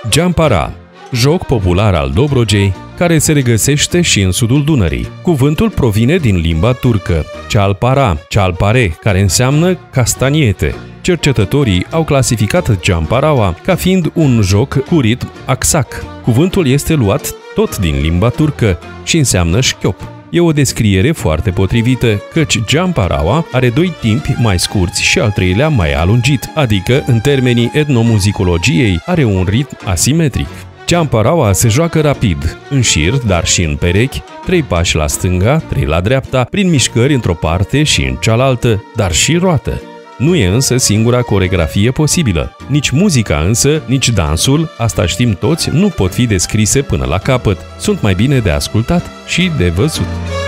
Jampara, joc popular al Dobrogei, care se regăsește și în sudul Dunării. Cuvântul provine din limba turcă, cealpare, care înseamnă castaniete. Cercetătorii au clasificat Jamparaua ca fiind un joc cu ritm aksak. Cuvântul este luat tot din limba turcă și înseamnă șchiop. E o descriere foarte potrivită, căci Jamparaua are doi timpi mai scurți și al treilea mai alungit, adică, în termenii etnomuzicologiei, are un ritm asimetric. Jamparaua se joacă rapid, în șir, dar și în perechi, 3 pași la stânga, 3 la dreapta, prin mișcări într-o parte și în cealaltă, dar și roată. Nu e însă singura coregrafie posibilă. Nici muzica însă, nici dansul, asta știm toți, nu pot fi descrise până la capăt. Sunt mai bine de ascultat și de văzut.